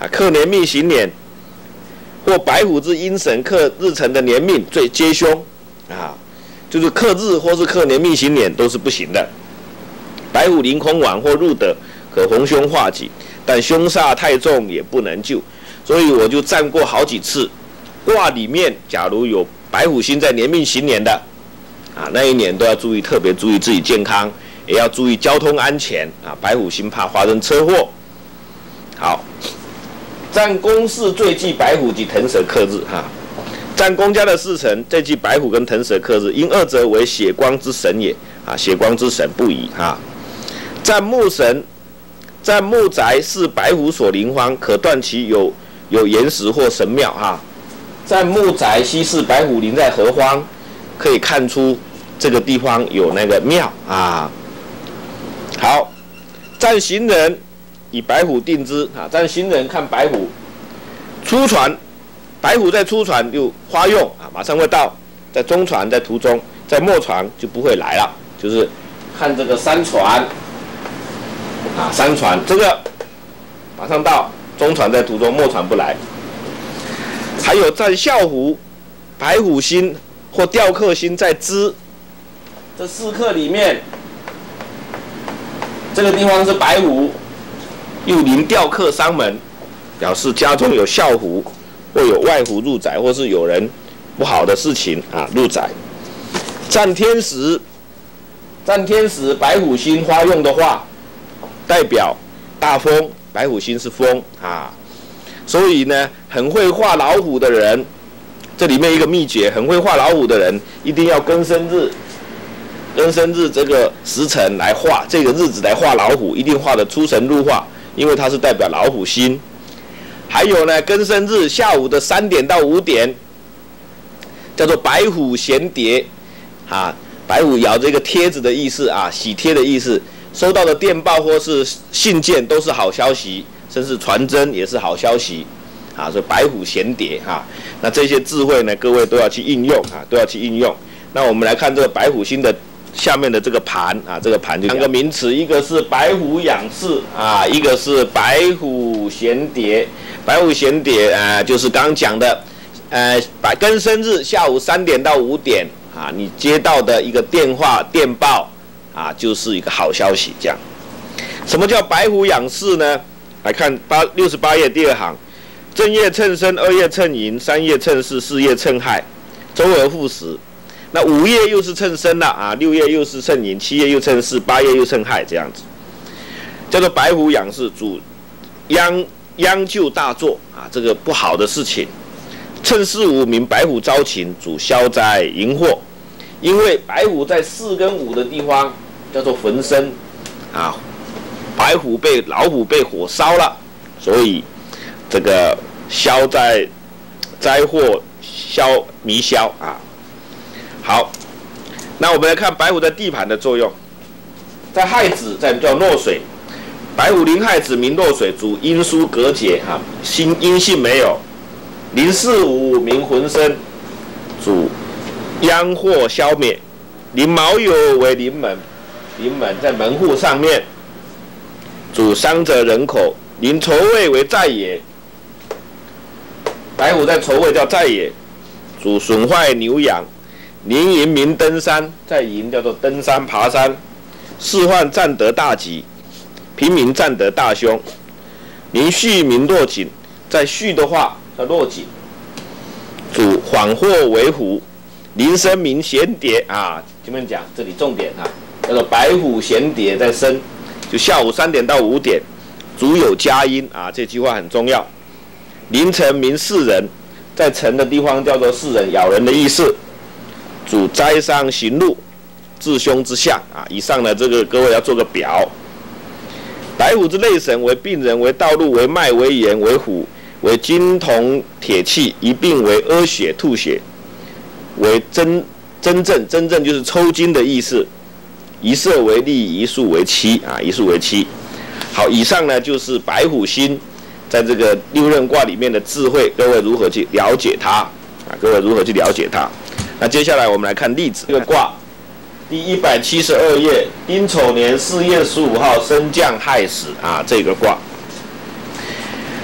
啊，克年命行年，或白虎之阴神克日辰的年命，最皆凶啊，就是克日或是克年命行年都是不行的。白虎临空亡或入德，可逢凶化吉，但凶煞太重也不能救。所以我就占过好几次，卦里面假如有白虎星在年命行年的，啊，那一年都要注意，特别注意自己健康，也要注意交通安全啊。白虎星怕发生车祸。好，占宫巳最忌白虎及腾蛇克日哈。占公家的巳辰，最忌白虎跟腾蛇克日，因二者为血光之神也啊，血光之神不宜哈。占木神，占木宅是白虎所临荒，可断其有岩石或神庙哈。占木宅西是白虎临在何荒，可以看出这个地方有那个庙啊。好，占行人以白虎定之啊，占行人看白虎出船，白虎在出船就花用啊，马上会到，在中船在途中，在末船就不会来了，就是看这个山船啊，山船这个马上到，中船在途中，末船不来。还有占啸虎，白虎星或雕刻星在支，这4刻里面，这个地方是白虎，又临雕刻伤门，表示家中有啸虎，或有外虎入宅，或是有人不好的事情啊入宅。占天时，占天时白虎星花用的话，代表大风，白虎星是风啊。所以呢，很会画老虎的人，这里面一个秘诀，很会画老虎的人一定要庚申日这个时辰来画，这个日子来画老虎，一定画得出神入化，因为它是代表老虎星。还有呢，庚申日下午的3点到5点，叫做白虎衔碟啊，白虎摇这个贴子的意思啊，喜帖的意思，收到的电报或是信件都是好消息。甚至传真也是好消息，啊，所以白虎衔碟哈。那这些智慧呢，各位都要去应用啊，都要去应用。那我们来看这个白虎星的下面的这个盘啊，这个盘就2个名词，一个是白虎仰视啊，一个是白虎衔碟。白虎衔碟就是刚刚讲的，庚申日下午3点到5点啊，你接到的一个电话电报啊，就是一个好消息。这样，什么叫白虎仰视呢？来看68页第2行，正月称申，2月称寅，3月称巳，4月称亥，周而复始。那5月又是称申了啊，6月又是称寅，7月又称巳，8月又称亥，这样子，叫做白虎仰视，主殃救大作啊，这个不好的事情。称巳午名白虎招晴，主消灾迎祸。因为白虎在4跟5的地方叫做焚身啊。老虎被火烧了，所以这个消灾灾祸弥消啊。好，那我们来看白虎在地盘的作用，在亥子在叫落水，白虎临亥子名落水，主阴疏隔绝哈，阴性没有。临巳午名浑身，主殃祸消灭。临卯酉为临门，临门在门户上面。主伤者人口，临筹位为在也。白虎在筹位叫在也，主损坏牛羊。临寅名登山，在寅叫做登山爬山。仕患占得大吉，平民占得大凶。临戌名落井，在戌的话叫落井。主恍惑为虎，临申名衔碟啊。这边讲这里重点啊，叫做白虎衔碟在申。就下午3点到5点，主有佳音啊，这句话很重要。凌晨名弑人，在辰的地方叫做弑人，咬人的意思。主灾伤行路，治凶之象啊。以上呢，这个各位要做个表。白虎之类神为病人，为道路，为脉，为眼，为虎，为金铜铁器，一并为屙血吐血，为真正就是抽筋的意思。一色为利，一数为妻啊，一数为妻。好，以上呢就是白虎星在这个6壬卦里面的智慧，各位如何去了解它啊？各位如何去了解它？那接下来我们来看例子。这个卦第172页，丁丑年4月15号升降亥时啊，这个卦。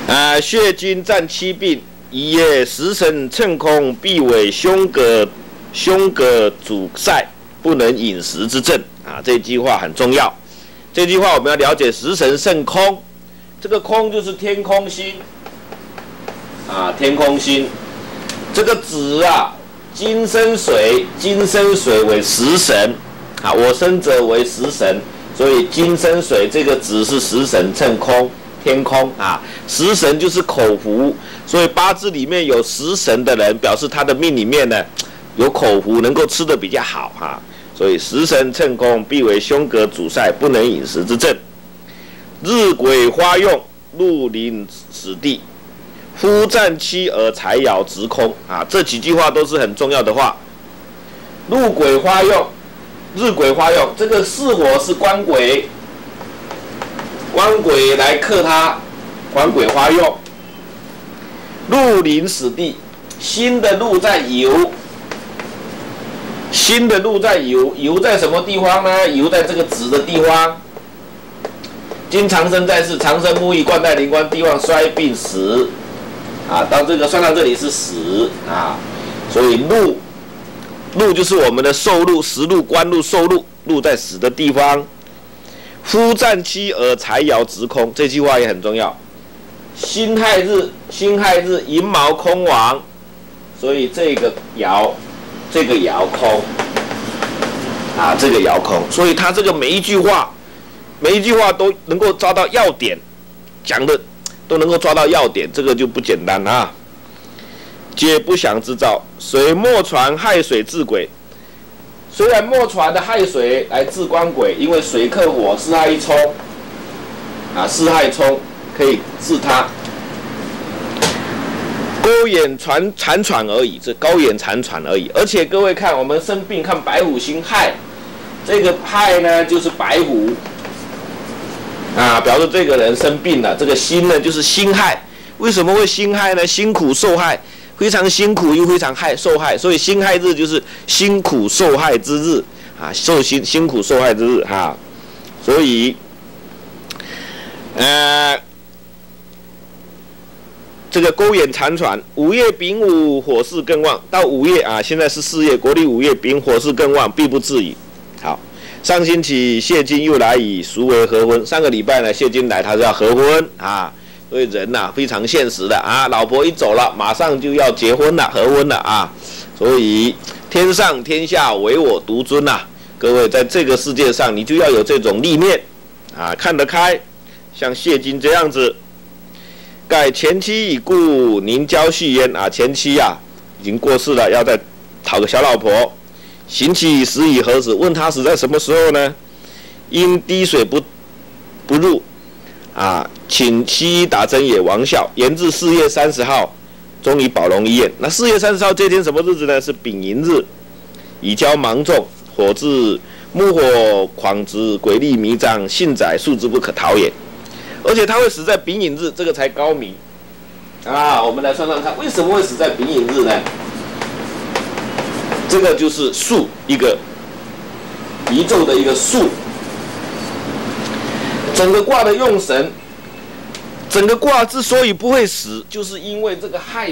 血经占七病，一夜食神乘空，必为胸膈阻塞，不能饮食之症啊。这句话很重要。这句话我们要了解食神胜空，这个空就是天空星啊，天空星。这个子啊，金生水，金生水为食神啊，我生者为食神，所以金生水这个子是食神乘空。天空啊，食神就是口福，所以八字里面有食神的人，表示他的命里面呢有口福，能够吃得比较好哈。所以食神乘空，必为胸膈阻塞，不能饮食之症。日癸花用，入临死地，夫占妻而财爻直空啊。这几句话都是很重要的话。入癸花用，日癸花用，这个巳火是官鬼。官鬼来克他，官鬼花用，入临死地，新的路在游，新的路在游，游在什么地方呢？游在这个子的地方。今长生在世，长生木易，冠带灵官，地旺衰病死，啊，到这个算到这里是死啊，所以禄就是我们的寿禄、食禄、官禄、寿禄，禄在死的地方。夫占妻而财爻直空，这句话也很重要。辛亥日，寅卯空亡，所以这个爻空啊，这个爻空，所以他这个每一句话都能够抓到要点，讲的都能够抓到要点，这个就不简单啊。皆不祥之兆，水墨船亥水治鬼。虽然墨船的亥水来治官鬼，因为水克火，四亥一冲，啊，四亥冲可以治它。勾眼残喘而已，这高眼残喘而已。而且各位看，我们生病看白虎星亥，这个亥呢就是白虎，啊，表示这个人生病了。这个辛呢就是辛亥，为什么会辛亥呢？辛苦受害。非常辛苦又非常受害，所以辛亥日就是辛苦受害之日啊，辛苦受害之日哈。所以，这个勾眼残喘，午夜丙午火势更旺，到午夜啊，现在是4月，国历午夜丙火势更旺，必不至矣。好，上星期谢金又来以孰为合婚？上个礼拜呢，谢金来他是要合婚啊。所以人呐、非常现实的啊，老婆一走了，马上就要结婚了、合婚了啊。所以天上天下唯我独尊呐、各位在这个世界上，你就要有这种历练啊，看得开。像谢金这样子，盖前妻已故，宁交续焉啊，前妻啊已经过世了，要再讨个小老婆。行其死以何时？问他死在什么时候呢？因滴水不入。啊，请西医打针也亡效，延至4月30号，终于保龙医院。那4月30号这天什么日子呢？是丙寅日，以交芒种，火至木火狂之，鬼力弥彰，性载数之不可逃也。而且他会死在丙寅日，这个才高明啊！我们来算算看，为什么会死在丙寅日呢？这个就是数，一个宇宙的一个数。整个卦的用神，整个卦之所以不会死，就是因为这个亥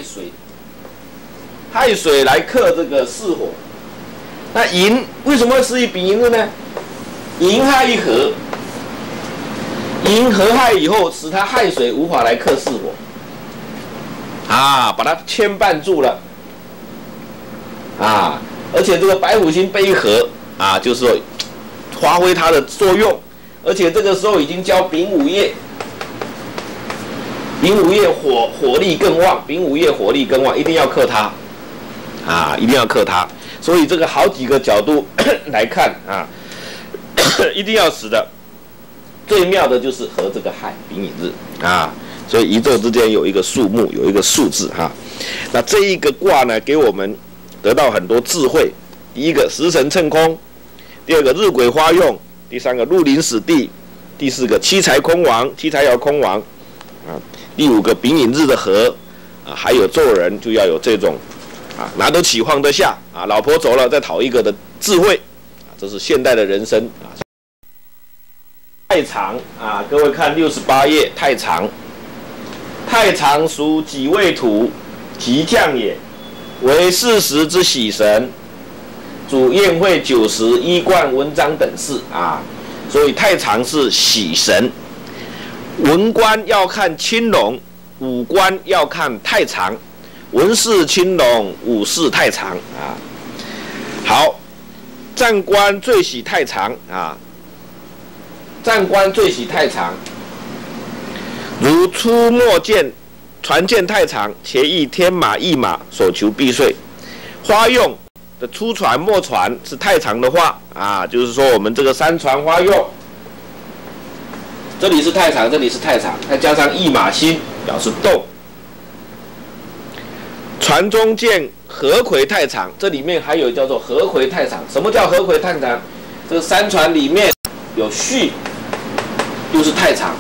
水来克这个巳火。那寅为什么会死于丙寅日呢？寅亥一合，寅合亥以后，使它亥水无法来克巳火，啊，把它牵绊住了，啊，而且这个白虎星被一合，啊，就是说发挥它的作用。而且这个时候已经交丙午夜，丙午夜火力更旺，丙午夜火力更旺，一定要克它，啊，一定要克它。所以这个好几个角度来看啊，一定要死的。最妙的就是和这个亥丙寅日啊，所以宇宙之间有一个数目，有一个数字哈。那这一个卦呢，给我们得到很多智慧。第一个食神乘空，第二个日癸花用。第3个入临死地，第4个妻财空亡，妻财爻空亡，啊，第5个丙寅日的合，啊，还有做人就要有这种，啊，拿得起放得下，啊，老婆走了再讨一个的智慧，啊，这是现代的人生啊。太长啊，各位看68页太长， 太常属己未土，吉将也，为4时之喜神，主宴会9时，衣冠文章等事啊。所以太常是喜神，文官要看青龙，武官要看太常，文士青龙，武士太常啊。好，战官最喜太常啊，战官最喜太常。如出没见，传见太常，且亦天马驿马，所求必遂。花用的出船没船是太常的话啊，就是说我们这个山船花用，这里是太常，这里是太常，再加上驿马星表示动。船中见河葵太常，这里面还有叫做河葵太常。什么叫河葵太常？这个山船里面有序，又是太常。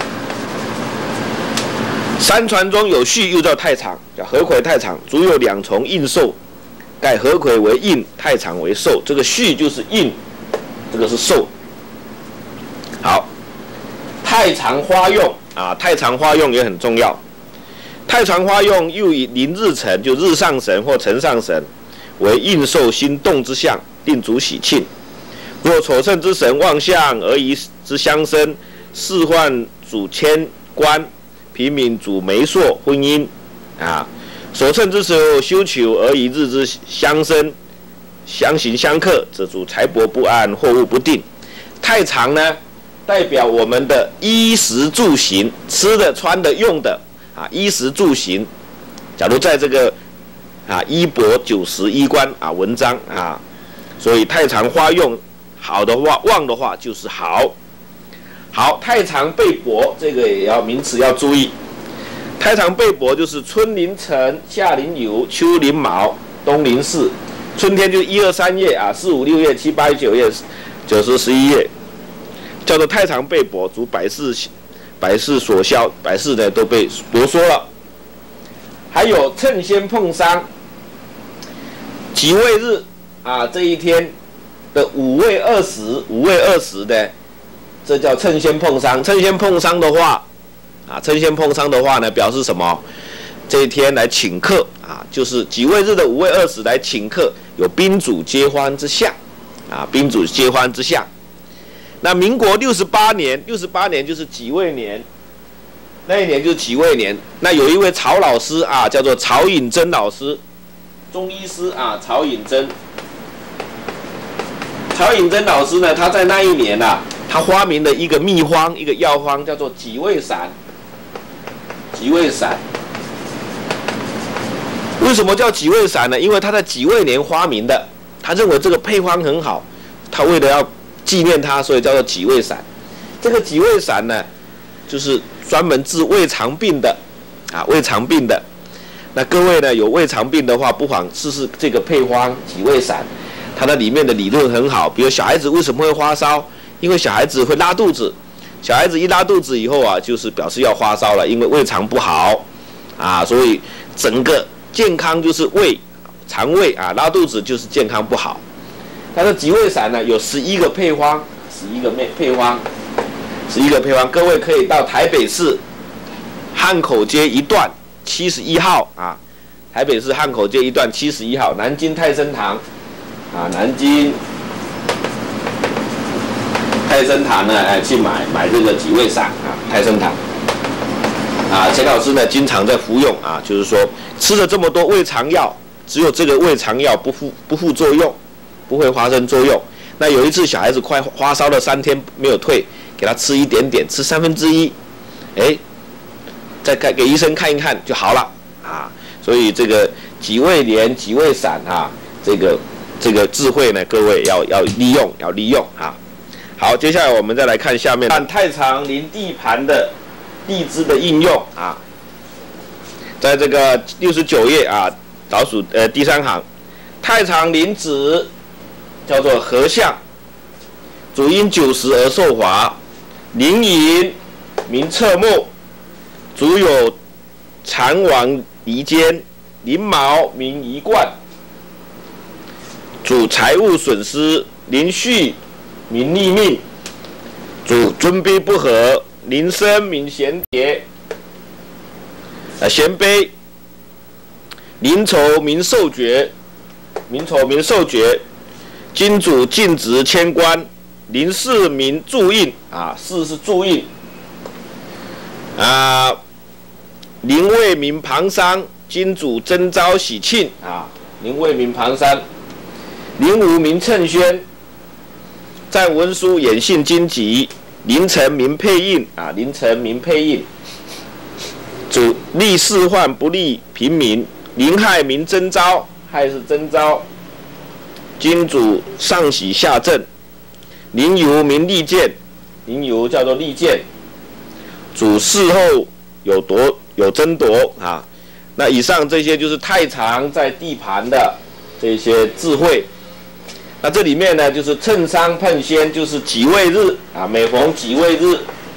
山船中有序，又叫太常，叫河葵太常。足有2重应受，盖河葵为应，太常为受。这个序就是应，这个是受。好，太常花用啊，太常花用也很重要。太常花用又以临日辰，就日上神或辰上神，为应受心动之象，定主喜庆。若丑辰之神望相而宜之相生，仕宦主迁官，平民主媒妁婚姻啊。所称之时候休囚而宜日之相生，相刑相克，则主财帛不安，货物不定。太常呢，代表我们的衣食住行，吃的、穿的、用的啊，衣食住行。假如在这个啊衣帛9时衣冠啊文章啊，所以太常花用好的话，旺的话就是好。好，太常备帛，这个也要名词要注意。太常备帛就是春临辰，夏临酉，秋临卯，冬临巳。春天就1、2、3月啊，4、5、6月、7、8、9月、9、10、11月，叫做太常备帛，主百事所销，百事呢都被夺缩了。还有趁先碰伤，己未日啊，这一天的5未20，5未20呢，这叫趁先碰伤。趁先碰伤的话。趁先碰伤的话呢，表示什么？这一天来请客啊，就是己未日的5未20来请客，有宾主皆欢之象啊，宾主皆欢之象。那民国68年，68年就是己未年，那一年就是己未年。那有一位曹老师啊，叫做曹颖珍老师，中医师啊，曹颖珍。曹颖珍老师呢，他在那一年啊，他发明了一个秘方，一个药方，叫做己未散。己未散，为什么叫己未散呢？因为他在己未年发明的，他认为这个配方很好，他为了要纪念他，所以叫做己未散。这个己未散呢，就是专门治胃肠病的啊，胃肠病的。那各位呢，有胃肠病的话，不妨试试这个配方己未散，它的里面的理论很好。比如小孩子为什么会发烧？因为小孩子会拉肚子。小孩子一拉肚子以后啊，就是表示要发烧了，因为胃肠不好啊，所以整个健康就是胃、肠胃啊，拉肚子就是健康不好。它的己未散呢有11个配方，11个配方，各位可以到台北市汉口街1段71号啊，台北市汉口街1段71号，南京泰升堂啊，南京泰升堂呢，去买这个己未散啊，泰升堂啊，钱老师呢经常在服用啊，就是说吃了这么多胃肠药，只有这个胃肠药不副作用，不会发生作用。那有一次小孩子快发烧了3天没有退，给他吃一点点，吃1/3，再给医生看一看就好了啊。所以这个己未年、己未散啊，这个智慧呢，各位要利用啊。好，接下来我们再来看下面看太常临地盘的地支的应用啊，在这个69页啊，倒数第3行，太常临子叫做合相，主因9时而受华，临寅名侧目，主有残亡离间，临卯名一贯，主财物损失，临戌名逆命，主尊卑不和，临申名贤谍， 衔杯，临筹民受爵，民筹民受爵，金主尽职迁官，临市民注印啊，市是注印啊，临为民旁商，金主征召喜庆啊，临为民旁商，临无民称宣，赞文书演信经籍，临臣民配印啊，临臣民配印。主利士宦不利平民，临害民征召，害是征召。金主上喜下赠，临由民利剑，临由叫做利剑。主事后有争夺啊。那以上这些就是太常在地盘的这些智慧。那这里面呢，就是称商碰先，就是己未日啊，每逢己未日。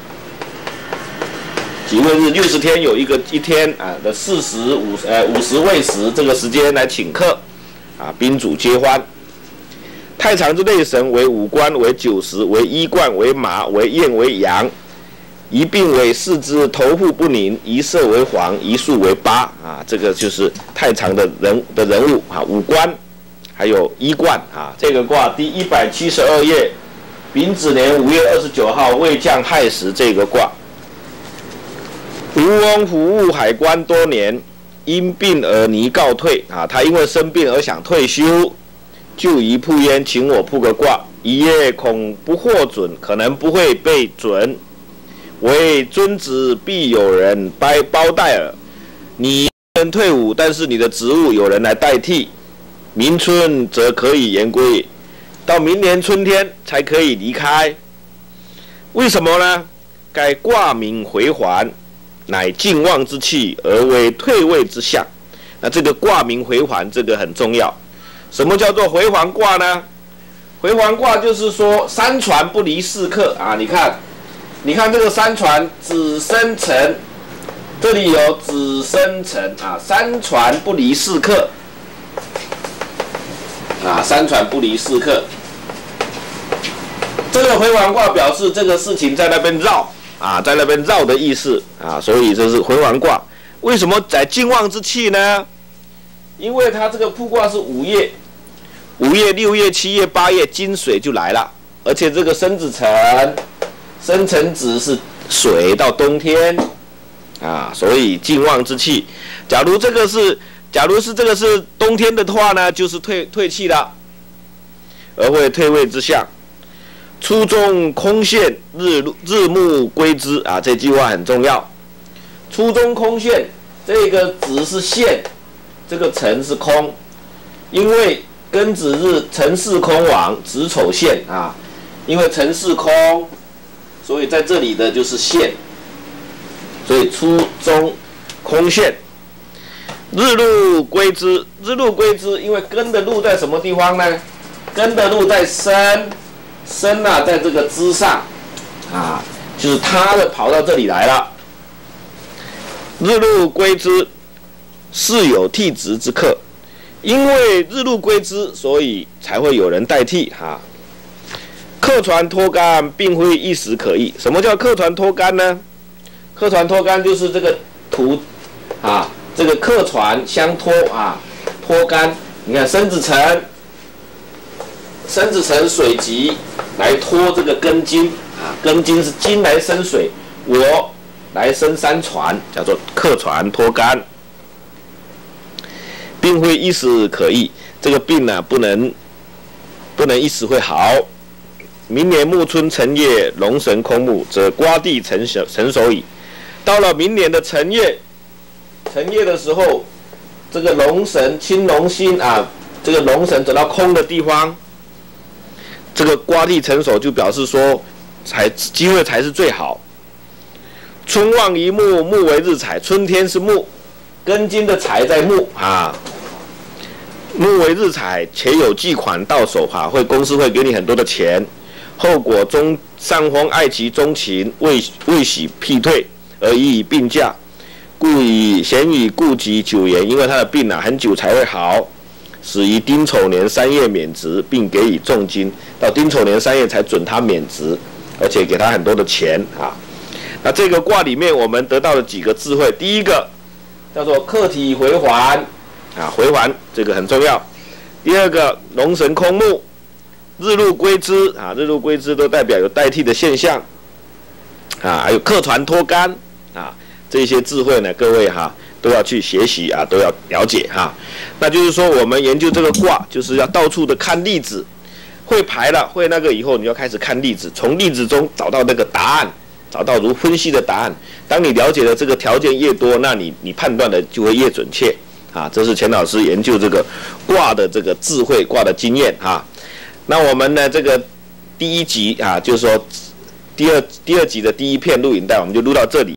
己未日60天有一天啊的50未时这个时间来请客啊，宾主皆欢。太常之类神为五官，为九十，为衣冠，为马，为燕，为羊。一并为四肢，头户不宁，一色为黄，一数为八啊，这个就是太常的人物啊，五官还有衣冠啊。这个卦第172页，丙子年5月29号未降亥时这个卦。吴翁服务海关多年，因病而拟告退啊。他因为生病而想退休，就宜铺焉，请我铺个卦。一夜恐不获准，可能不会被准。为尊职必有人包代尔，你能退伍，但是你的职务有人来代替。明春则可以言归，到明年春天才可以离开。为什么呢？该卦名回环。乃进旺之气，而为退位之象。那这个卦名回环，这个很重要。什么叫做回环卦呢？回环卦就是说三传不离四克啊！你看这个三传子申辰，这里有子申辰啊，三传不离四克啊，三传不离四克。这个回环卦表示这个事情在那边绕。啊，在那边绕的意思啊，所以这是回环卦。为什么在进旺之气呢？因为它这个铺卦是5月，5月、6月、7月、8月，金水就来了，而且这个申子辰，申辰子是水到冬天啊，所以进旺之气。假如这个是冬天的话呢，就是退气了，而会退位之象。初中空现，日暮归之啊，这句话很重要。初中空现，这个子是现，这个辰是空，因为庚子日辰巳空亡，子丑现啊，因为辰巳空，所以在这里的就是现，所以初中空现。日入归之，日入归之，因为庚的入在什么地方呢？庚的入在申。申啊，在这个之上，啊，就是他的跑到这里来了。日入归之，是有替职之客，因为日入归之，所以才会有人代替哈。客船脱干，并非一时可议。什么叫客船脱干呢？客船脱干就是这个图啊，这个客船相托啊，脱干。你看申子辰。申子辰水急来拖这个庚金啊，庚金是金来生水，我来生山船，叫做客船脱干，并非一时可议。这个病呢、不能一时会好。明年暮春辰夜，龙神空木，则瓜地成熟矣。到了明年的辰夜的时候，这个龙神青龙星啊，这个龙神走到空的地方。这个瓜地成熟，就表示说，机会才是最好。春旺一木，木为日财，春天是木，庚金的财在木啊。木为日财，且有寄款到手哈，公司会给你很多的钱。后果中上峰爱其钟情，未许辟退，而已以病假，故咸以顾及久延，因为他的病啊很久才会好。始于丁丑年3月免职，并给予重金，到丁丑年3月才准他免职，而且给他很多的钱啊。那这个卦里面我们得到了几个智慧，第一个， 叫做客体回环啊，回环这个很重要。第二个龙神空目，日入归之啊，日入归之都代表有代替的现象啊，还有客团脱干啊，这些智慧呢，各位都要去学习啊，都要了解那就是说，我们研究这个卦，就是要到处的看例子，会排了，会那个以后，你要开始看例子，从例子中找到那个答案，找到如分析的答案。当你了解的这个条件越多，那你判断的就会越准确这是钱老师研究这个卦的这个智慧、卦的经验那我们呢，这个第一集就是说第二集的第一片录影带，我们就录到这里。